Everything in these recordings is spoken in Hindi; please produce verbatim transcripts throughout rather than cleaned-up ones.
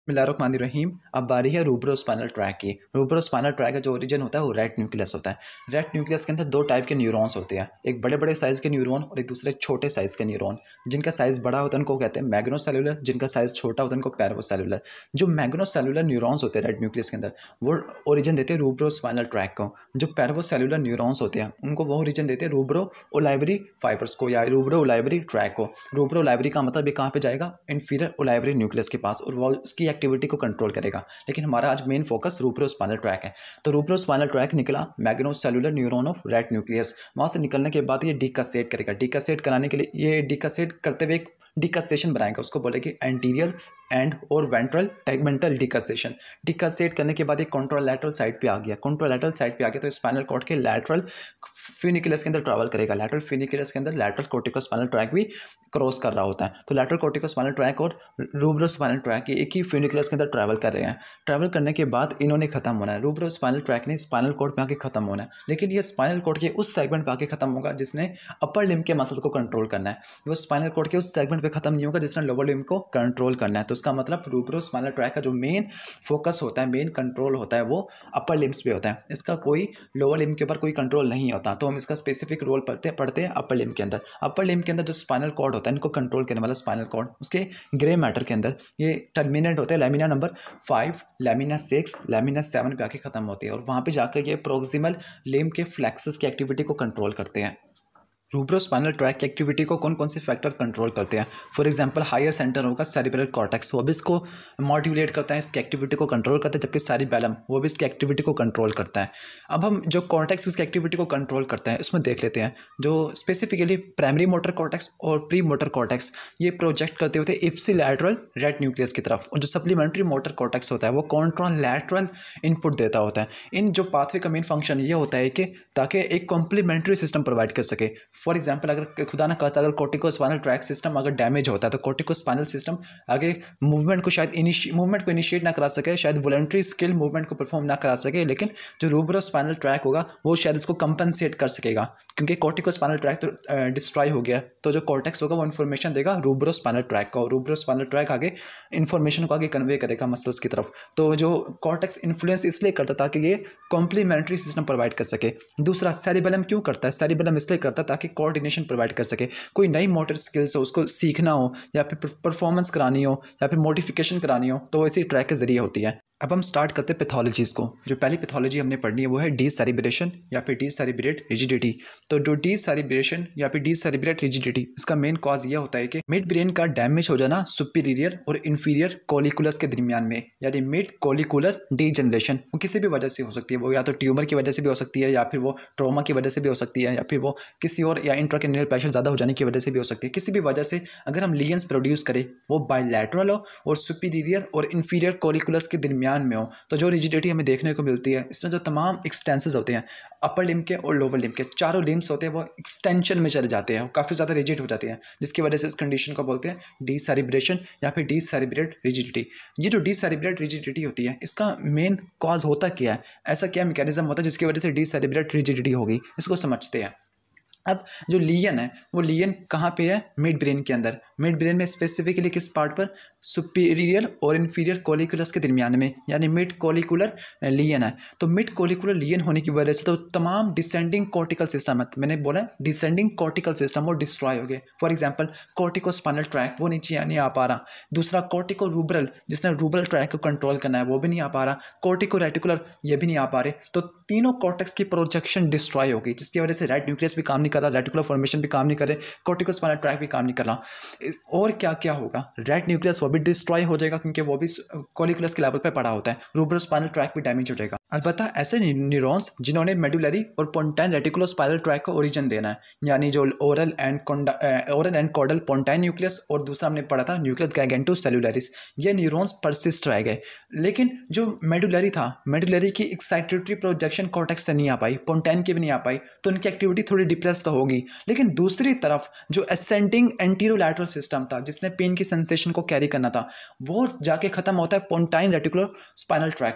बिस्मिल्लाहिर्रहमानिर्रहीम। अब बारी है रूब्रोस्पाइनल ट्रैक की। रूब्रोस्पाइनल ट्रैक का जो ओरिजिन होता है वो रेट न्यूक्लियस होता है। रेट न्यूक्लियस के अंदर दो टाइप के न्यूरॉन्स होते हैं, एक बड़े बड़े साइज़ के न्यूरॉन और एक दूसरे छोटे साइज़ के न्यूरॉन। जिनका साइज़ बड़ा होता है उनको कहते हैं मैग्नोसेल्युलर, जिनका साइज़ छोटा होता है उनको पैरवोसेल्युलर। जो मैग्नोसेल्युलर न्यूरॉन्स होते हैं रेट न्यूक्लियस के अंदर वो ओरिजिन देते हैं रूब्रोस्पाइनल ट्रैक को। जो पैरवोसेल्युलर न्यूरॉन्स होते हैं उनको वो ओरिजिन देते हैं रूब्रो ओलाइवरी फाइबर्स को या रूब्रो ओलाइवरी ट्रैक को। रूब्रो ओलाइवरी का मतलब ये कहाँ पे जाएगा? इंफीरियर ओलाइवरी न्यूक्लियस के पास, और वो उसकी एक्टिविटी को कंट्रोल करेगा। लेकिन हमारा आज मेन फोकस रूब्रोस्पाइनल ट्रैक है। तो रूब्रोस्पाइनल ट्रैक निकला magnocellular neuron of red nucleus. वहाँ से निकलने के बाद ये डीकासेट करेगा। डीकासेट कराने के लिए ये डीकासेट करते हुए एक डीकासेशन बनाएगा, उसको बोलेगी एंटीरियर एंड और वेंट्रल टैगमेंटल डीकासेशन। डीकासेट करने के बाद एक कॉन्ट्रोलैटरल साइड पे आ गया। कॉन्ट्रोलैटरल साइड पे आ गया तो स्पाइनल कॉर्ड के लैटरल फ्यूनिकुलस के अंदर ट्रैवल करेगा। लैटरल फ्यूनिकुलस के अंदर लैटरल कोर्टिकोस्पाइनल ट्रैक भी क्रॉस कर रहा होता है। तो लैटरल कोर्टिकोस्पाइनल ट्रैक और रूब्रोस्पाइनल ट्रैक एक ही फ्यूनिकुलस के अंदर ट्रैवल कर रहे हैं। ट्रैवल करने के बाद इन्होंने खत्म होना है। रूब्रोस्पाइनल ट्रैक ने स्पाइनल कॉर्ड पे आके खत्म होना है, लेकिन ये स्पाइनल कॉर्ड के उस सेगमेंट पे आके खत्म होगा जिसने अपर लिम्ब के मसल को कंट्रोल करना है। वो स्पाइनल कॉर्ड के उस सेगमेंट पे खत्म नहीं होगा जिसने लोअर लिम्ब को कंट्रोल करना है। तो उसका मतलब रूब्रोस्पाइनल ट्रैक का जो मेन फोकस होता है, मेन कंट्रोल होता है वो अपर लिम्ब्स पे होता है। इसका कोई लोअर लिम्ब के ऊपर कोई कंट्रोल नहीं होता। तो हम इसका स्पेसिफिक रोल पढ़ते पढ़ते हैं अपर लिम्ब के अंदर। अपर लिम्ब के अंदर जो स्पाइनल कॉर्ड होता है, इनको कंट्रोल करने वाला स्पाइनल कॉर्ड, उसके ग्रे मैटर के अंदर ये टर्मिनेट होते हैं lamina number five, lamina six, lamina seven पे आके खत्म होती है, और वहाँ पे जाकर ये प्रोक्सिमल लिम्ब के फ्लेक्सस की एक्टिविटी को कंट्रोल करते हैं। रूब्रोस्पाइनल ट्रैक की एक्टिविटी को कौन कौन से फैक्टर कंट्रोल करते हैं? फॉर एग्जांपल हायर सेंटर होगा सेरिब्रल कॉर्टेक्स, वो भी इसको मॉड्यूलेट करता है, इसकी एक्टिविटी को कंट्रोल करता है। जबकि सेरिबेलम वो भी इसकी एक्टिविटी को कंट्रोल करता है। अब हम जो कॉर्टेक्स इसकी एक्टिविटी को कंट्रोल करता है उसमें देख लेते हैं। जो स्पेसिफिकली प्राइमरी मोटर कॉर्टेक्स और प्री मोटर कॉर्टेक्स ये प्रोजेक्ट करते होते हैं इप्सिलैटरल रेट न्यूक्लियस की तरफ, और जो सप्लीमेंट्री मोटर कॉर्टेक्स होता है वो कॉन्ट्रालैटरल इनपुट देता होता है। इन जो पाथवे का मेन फंक्शन ये होता है कि ताकि एक कॉम्प्लीमेंट्री सिस्टम प्रोवाइड कर सके। फॉर एग्जाम्पल अगर खुदा ना कहता अगर कोर्टिकोस्पाइनल ट्रैक सिस्टम अगर डैमेज होता है तो कोर्टिकोस्पाइनल सिस्टम आगे मूवमेंट को शायद मूवमेंट को इनिशिएट ना करा सके, शायद वॉलंटरी स्किल मूवमेंट को परफॉर्म ना करा सके, लेकिन जो रूब्रोस्पाइनल ट्रैक होगा वो शायद इसको कंपनसेट कर सकेगा, क्योंकि कोर्टिकोस्पाइनल ट्रैक तो डिस्ट्रॉय हो गया। तो जो कॉर्टेक्स होगा वो इन्फॉर्मेशन देगा रूब्रोस्पाइनल ट्रैक को, रूब्रोस्पाइनल ट्रैक आगे इन्फॉर्मेशन को आगे कन्वे करेगा मसल्स की तरफ। तो जो कॉर्टेक्स इन्फ्लुएंस इसलिए करता ताकि ये कॉम्प्लीमेंट्री सिस्टम प्रोवाइड कर सके। दूसरा सेरिबेलम क्यों करता है? सेरिबेलम इसलिए करता है ताकि कोऑर्डिनेशन प्रोवाइड कर सके। कोई नई मोटर स्किल्स हो उसको सीखना हो या फिर परफॉर्मेंस करानी हो या फिर मॉडिफिकेशन करानी हो तो इसी ट्रैक के जरिए होती है। अब हम स्टार्ट करते हैं पैथोलॉजीज़ को। जो पहली पैथोलॉजी हमने पढ़नी है वो है डीसेरेब्रेशन या फिर डीसेरेब्रेट रिजिडिटी। तो जो डीसेरेब्रेशन या फिर डीसेरेब्रेट रिजिडिटी, इसका मेन कॉज ये होता है कि मिड ब्रेन का डैमेज हो जाना सुपीरियर और इन्फीरियर कोलिकुलस के दरमियान में, यानी मिड कोलिकुलर डीजनरेशन। वो किसी भी वजह से हो सकती है, वो या तो ट्यूमर की वजह से भी हो सकती है, या फिर वो ट्रॉमा की वजह से भी हो सकती है, या फिर वो किसी और या इंट्राक्रैनियल प्रेशर ज़्यादा हो जाने की वजह से भी हो सकती है। किसी भी वजह से अगर हम लीजन्स प्रोड्यूस करें वो बायलैटरल हो और सुपीरियर और इन्फीरियर कोलिकुलस के दरमियान में हो, तो जो रिजिडिटी हमें देखने को मिलती है इसमें जो तमाम एक्सटेंसेस होते हैं अपर लिम्ब के और लोअर लिम्ब के, चारों लिम्ब्स होते हैं वो एक्सटेंशन में चले जाते हैं, काफ़ी ज़्यादा रिजिड हो जाते हैं, जिसकी वजह से इस कंडीशन को बोलते हैं डीसेरेब्रेशन या फिर डीसेरेब्रेट रिजिडिटी। ये जो डीसेरेब्रेट रिजिडिटी होती है इसका मेन कॉज होता क्या है, ऐसा क्या मैकेनिज्म होता है जिसकी वजह से डीसेरेब्रेट रिजिडिटी होगी, इसको समझते हैं। अब जो लीजन है वो लीजन कहाँ पे है? मिड ब्रेन के अंदर। मिड ब्रेन में स्पेसिफिकली किस पार्ट पर? सुपीरियर और इन्फीरियर कोलिकुलस के दरमियान में, यानी मिड कोलिकुलर लीजन है। तो मिड कोलिकुलर लीजन होने की वजह से तो तमाम डिसेंडिंग कॉर्टिकल सिस्टम है, मैंने बोला डिसेंडिंग कॉर्टिकल सिस्टम वो डिस्ट्रॉय हो गए। फॉर एग्जांपल कोर्टिकोस्पाइनल ट्रैक वो नीचे नहीं आ पा रहा। दूसरा कोर्टिको रूब्रल, जिसने रूब्रल ट्रैक को कंट्रोल करना है वो भी नहीं आ पा रहा। कोर्टिको रेटिकुलर ये भी नहीं आ पा रहे। तो तीनों कॉर्टेक्स की प्रोजेक्शन डिस्ट्रॉय होगी, जिसकी वजह से रेट न्यूक्लियस भी काम नहीं कर रहा, रेटिकुलर फॉर्मेशन भी काम नहीं कर रहे, कोर्टिकोस्पाइनल ट्रैक भी काम नहीं कर रहा। और क्या क्या होगा? रेट न्यूक्लियस वो भी डिस्ट्रॉय हो जाएगा क्योंकि वो भी कोलिकुलस के लेवल पे पड़ा होता है। रूब्रोस्पाइनल ट्रैक भी डैमेज हो जाएगा। अलबत्ता ऐसे न्यूरॉन्स जिन्होंने मेडुलरी और पोंटाइन रेटिकुलोस्पाइनल ट्रैक को ओरिजिन देना है, यानी जो oral and oral and caudal pontine nucleus और दूसरा हमने पढ़ा था न्यूक्लियस गैगेंटोस सेलुलरिस, ये न्यूरॉन्स परसिस्ट रह गए। लेकिन जो मेडुलरी था, मेडुलरी की एक्साइटेटरी प्रोजेक्शन कॉर्टेक्स से नहीं आ पाई, पोंटाइन की भी नहीं आ पाई, तो उनकी एक्टिविटी थोड़ी डिप्रेस तो होगी। लेकिन दूसरी तरफ जो असेंडिंग एंटीरोलैटरल सिस्टम था जिसने पेन की सेंसेशन को कैरी करना था वो जाके खत्म होता है पोंटाइन रेटिकुलर स्पाइनल ट्रैक पर।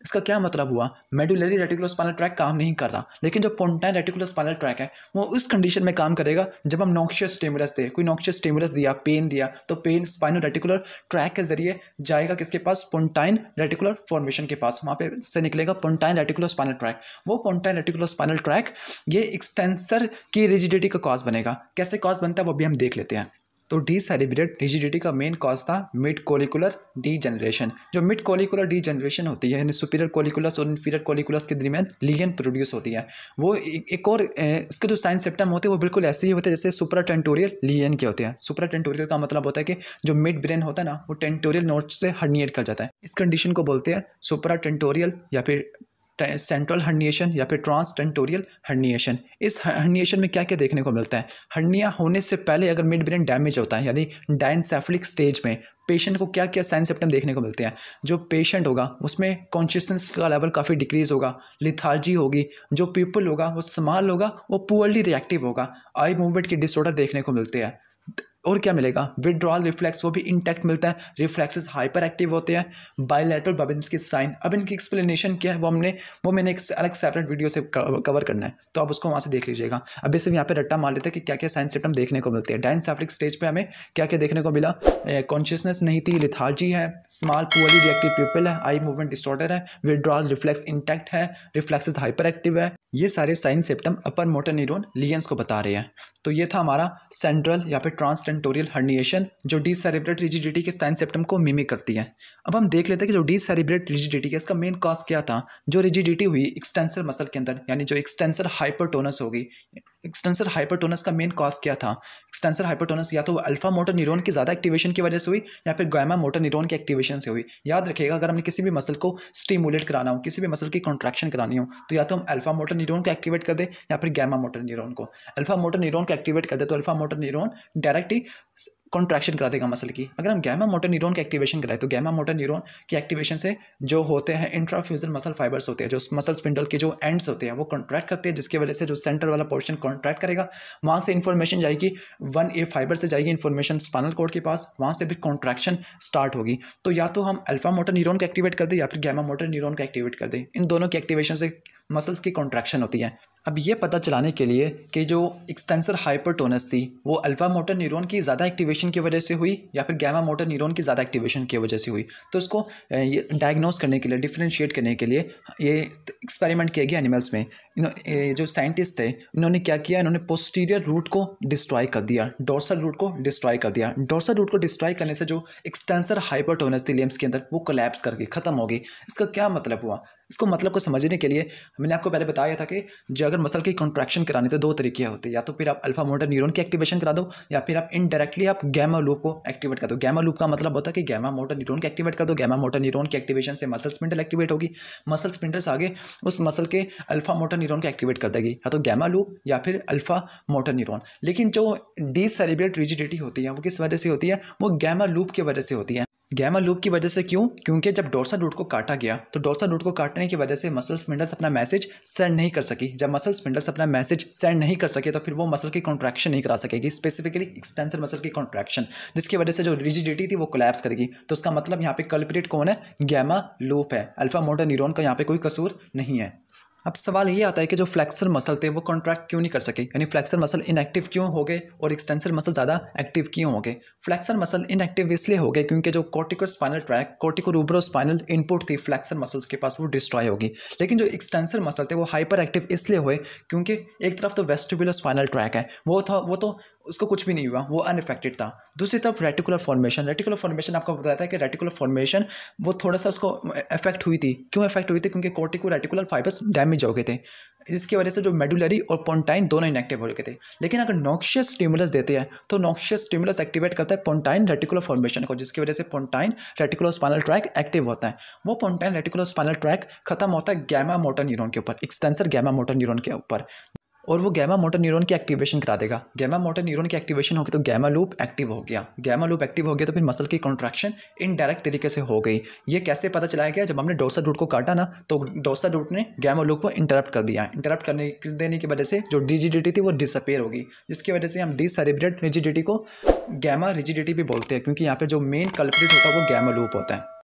इसका क्या मतलब हुआ, मेडुलरी रेटिकुलोस्पाइनल ट्रैक काम नहीं कर रहा, लेकिन जो पोंटाइन रेटिकुलोस्पाइनल ट्रैक है वो उस कंडीशन में काम करेगा जब हम नॉक्शियस स्टिमुलस दे, कोई नॉक्शियस स्टिमुलस दिया, पेन दिया, तो पेन स्पाइनो रेटिकुलर ट्रैक के जरिए जाएगा किसके पास, पोंटाइन रेटिकुलर फॉर्मेशन के पास, वहाँ पे से निकलेगा पोंटाइन रेटिकुलोस्पाइनल ट्रैक। वो पोंटाइन रेटिकुलोस्पाइनल ट्रैक ये एक्सटेंसर की रिजिडिटी का कॉज बनेगा। कैसे कॉज बनता है वो भी हम देख लेते हैं। तो डीसेरेब्रेट रिजिडिटी का मेन कॉज था मिड कोलिकुलर डीजनरेशन। जो मिड कोलिकुलर डीजनरेशन होती है, यानी सुपीरियर कोलिकुलस और इन्फीरियर कोलिकुलस के दरमियान लीजन प्रोड्यूस होती है। वो एक, एक और इसके जो साइन सिम्टम होते हैं वो बिल्कुल ऐसे ही होते हैं जैसे सुप्राटेंटोरियल लीजन के होते हैं। सुप्राटेंटोरियल का मतलब होता है कि जो मिड ब्रेन होता है ना वो टेंटोरियल नोड से हर्निएट कर जाता है। इस कंडीशन को बोलते हैं सुप्राटेंटोरियल या फिर सेंट्रल हर्निएशन या फिर ट्रांसटेंटोरियल हर्निएशन। इस हर्निएशन में क्या क्या देखने को मिलता है, हर्निया होने से पहले अगर मिड ब्रेन डैमेज होता है यानी डायनसेफलिक स्टेज में पेशेंट को क्या क्या साइन सिम्टम देखने को मिलते हैं। जो पेशेंट होगा उसमें कॉन्शियसनेस का लेवल काफ़ी डिक्रीज होगा, लिथार्जी होगी, जो पीपल होगा वो स्मॉल होगा, वो पुअरली रिएक्टिव होगा, आई मूवमेंट के डिसऑर्डर देखने को मिलते हैं। और क्या मिलेगा, विड्रॉल रिफ्लेक्स वो भी इंटैक्ट मिलता है, रिफ्लेक्सेस हाइपर एक्टिव होते हैं, बायलैटरल बबिन्स्की साइन। अब इनकी एक्सप्लेनेशन क्या है वो हमने वो मैंने एक अलग सेपरेट वीडियो से कवर करना है, तो आप उसको वहाँ से देख लीजिएगा। अब इसे यहाँ पे रट्टा मार लेते हैं कि क्या क्या साइन सिम्टम देखने को मिलते हैं। डायनसेफलिक स्टेज पे हमें क्या क्या देखने को मिला, कॉन्शियसनेस नहीं थी, लिथार्जी है, स्मॉल पुअरली रिएक्टिव पीपल है, आई मूवमेंट डिसऑर्डर है, विड्रॉल रिफ्लेक्स इंटैक्ट है, रिफ्लेक्सेस हाइपर एक्टिव है। ये सारे sign symptom upper motor neuron lesions को बता रहे हैं। तो ये था हमारा सेंट्रल या फिर ट्रांसटेंटोरियल हर्निएशन जो डीसेरेब्रेट रिजिडिटी के साइन सिम्टम को मिमिक करती है। अब हम देख लेते हैं कि जो डीसेरेब्रेट रिजिडिटी है इसका मेन कॉज क्या था। जो रिजिडिटी हुई एक्सटेंसर मसल के अंदर, यानी जो एक्सटेंसर हाइपरटोनस होगी, एक्सटेंसर हाइपरटोनस का मेन कॉज क्या था। एक्सटेंसर हाइपरटोनस या तो अल्फा मोटर न्यूरॉन की ज़्यादा एक्टिवेशन की वजह से हुई या फिर गामा मोटर न्यूरॉन की एक्टिवेशन से हुई। याद रखिएगा, अगर हमने किसी भी मसल को स्टिमुलेट कराना हो, किसी भी मसल की कॉन्ट्रैक्शन करानी हो, तो या तो हम अल्फा मोटर न्यूरॉन को एक्टिवेट कर दे या फिर गामा मोटर न्यूरॉन को। अल्फा मोटर न्यूरॉन को एक्टिवेट कर दे तो अल्फा मोटर न्यूरॉन डायरेक्ट ही कॉन्ट्रैक्शन करा देगा मसल की। अगर हम गैमा मोटर न्यूरॉन की एक्टिवेशन कराएं तो गैमा मोटर न्यूरॉन की एक्टिवेशन से जो होते हैं इंट्राफ्यूजल मसल फाइबर्स होते हैं, जो मसल स्पिंडल के जो एंड्स होते हैं वो कॉन्ट्रैक्ट करते हैं, जिसकी वजह से जो सेंटर वाला पोर्शन कॉन्ट्रैक्ट करेगा, वहाँ से इन्फॉर्मेशन जाएगी वन ए फाइबर से जाएगी इन्फॉर्मेशन स्पाइनल कॉर्ड के पास, वहाँ से भी कॉन्ट्रैक्शन स्टार्ट होगी। तो या तो हम अल्फा मोटर न्यूरॉन को एक्टिवेट कर दें या फिर गैमा मोटर न्यूरॉन को एक्टिवेट कर दें। इन दोनों की एक्टिवेशन से मसल्स की कॉन्ट्रैक्शन होती है। अब ये पता चलाने के लिए कि जो एक्सटेंसर हाइपरटोनस थी वो अल्फा मोटर न्यूरॉन की ज़्यादा एक्टिवेशन की वजह से हुई या फिर गैमा मोटर न्यूरॉन की ज़्यादा एक्टिवेशन की वजह से हुई, तो उसको ये डायग्नोस करने के लिए, डिफरेंशिएट करने के लिए ये एक्सपेरिमेंट किया गया एनिमल्स में। जो साइंटिस्ट थे इन्होंने क्या किया, इन्होंने पोस्टीरियर रूट को डिस्ट्रॉय कर दिया, डोर्सल रूट को डिस्ट्रॉय कर दिया। डोर्सल रूट को डिस्ट्रॉय करने से जो एक्सटेंसर हाइपरटोनस थी लिम्स के अंदर वो कोलैप्स कर गई, खत्म हो गई। इसका क्या मतलब हुआ, इसको मतलब को समझने के लिए मैंने आपको पहले बताया था कि जो अगर मसल की कॉन्ट्रैक्शन करानी तो दो तरीके होते हैं, या तो फिर आप अल्फा मोटर न्यूरॉन की एक्टिवेशन करा दो या फिर आप इनडायरेक्टली आप गैमा लूप को एक्टिवेट कर दो। गैमा लूप का मतलब होता है कि गैमा मोटर न्यूरॉन को एक्टिवेट कर दो, गैमा मोटर न्यूरॉन की एक्टिवेशन से मसल स्पिंडल एक्टिवेट होगी, मसल स्पिंडल्स आगे उस मसल के अल्फा मोटर न्यूरॉन को एक्टिवेट कर देगी, या तो गैमा लूप या फिर अल्फा मोटर न्यूरॉन। लेकिन जो डीसेरेब्रेट रिजिडिटी होती है वो किस वजह से होती है, वो गैमा लूप की वजह से होती है। गैमा लूप की वजह से क्यों, क्योंकि जब डोर्सल रूट को काटा गया तो डोर्सल रूट को काटने की वजह से मसल स्पिंडल्स अपना मैसेज सेंड नहीं कर सकी। जब मसल स्पिंडल्स अपना मैसेज सेंड नहीं कर सके तो फिर वो मसल की कॉन्ट्रैक्शन नहीं करा सकेगी, स्पेसिफिकली एक्सटेंसर मसल की कॉन्ट्रैक्शन, जिसकी वजह से जो रिजिडिटी थी वो कोलैप्स करेगी। तो उसका मतलब यहाँ पे कल्प्रिट कौन है, गैमा लूप है, अल्फा मोटर न्यूरॉन का यहाँ पे कोई कसूर नहीं है। अब सवाल ये आता है कि जो फ्लेक्सर मसल थे वो कॉन्ट्रैक्ट क्यों नहीं कर सके, यानी फ्लेक्सर मसल इनएक्टिव क्यों हो गए और एक्सटेंसर मसल ज़्यादा एक्टिव क्यों हो गए। फ्लेक्सर मसल इनएक्टिव इसलिए हो गए क्योंकि जो कॉर्टिकोस्पाइनल ट्रैक, कॉर्टिकोरूब्रोस्पाइनल इनपुट थी फ्लेक्सर मसल्स के पास वो डिस्ट्रॉय होगी। लेकिन जो एक्सटेंसर मसल थे वो हाइपर एक्टिव इसलिए हुए क्योंकि एक तरफ तो वेस्टिबुलर स्पाइनल ट्रैक है वो था, वो तो उसको कुछ भी नहीं हुआ, वो अनइफेक्टेड था। दूसरी तरफ रेटिकुलर फॉर्मेशन, रेटिकुलर फॉर्मेशन आपको बताया था कि रेटिकुलर फॉर्मेशन वो थोड़ा सा उसको इफेक्ट हुई थी। क्यों इफेक्ट हुई थी, क्योंकि कॉर्टिको रेटिकुलर फाइबर्स डैमेज हो गए थे, जिसकी वजह से जो मेडुलरी और पोंटाइन दोनों इनएक्टिव हो गए थे। लेकिन अगर नॉक्शियस स्टिमुलस देते हैं तो नॉक्शियस स्टिमुलस एक्टिवेट करता है पोंटाइन रेटिकुलर फॉर्मेशन को, जिसकी वजह से पोंटाइन रेटिकुलोस्पाइनल ट्रैक एक्टिव होता है। वो पोंटाइन रेटिकुलोस्पाइनल ट्रैक खत्म होता है गैमा मोटर न्यूरॉन के ऊपर, एक्सटेंसर गैमा मोटर न्यूरॉन के ऊपर, और वो गैमा मोटर न्यूरॉन की एक्टिवेशन करा देगा। गैमा मोटर न्यूरॉन की एक्टिवेशन होगी तो गैमा लूप एक्टिव हो गया, गैमा लूप एक्टिव हो गया तो फिर मसल की कॉन्ट्रैक्शन इनडायरेक्ट तरीके से हो गई। ये कैसे पता चलाया गया, जब हमने डोर्सल रूट को काटा ना तो डोर्सल रूट ने गैमा लूप को इंटरप्ट कर दिया। इंटरप्ट करने देने की वजह से जो रिजिडिटी थी वो डिसअपेयर होगी, जिसकी वजह से हम डीसेरेब्रेट रिजिडिटी को गैमा रिजिडिटी भी बोलते हैं, क्योंकि यहाँ पे जो मेन कल्प्रिट होता है वो गैमा लूप होता है।